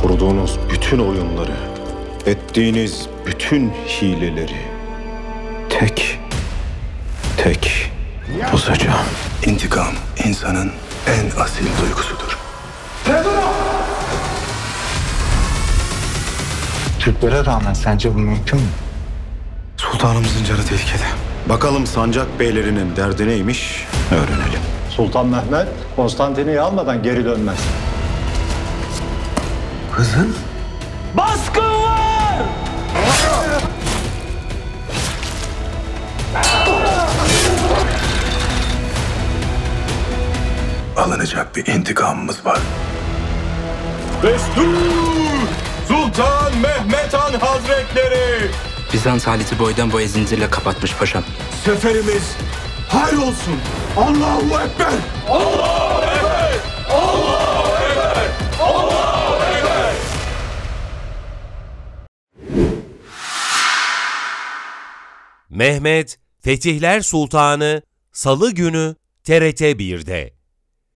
Kurduğunuz bütün oyunları, ettiğiniz bütün hileleri tek tek bozacağım. İntikam insanın en asil duygusudur. Türklere rağmen sence bu mümkün mü? Sultanımızın canı tehlikede. Bakalım sancak beylerinin derdi neymiş öğrenelim. Sultan Mehmet Konstantin'i almadan geri dönmez. Kızım? Baskın var! Alınacak bir intikamımız var. Destur! Sultan Mehmet Han Hazretleri! Bizans aleti boydan boya zincirle kapatmış paşam. Seferimiz hayrolsun! Allahu Ekber! Allahu Ekber! Allahu Ekber! Allahu Ekber! Mehmet Fetihler Sultanı Salı günü TRT 1'de.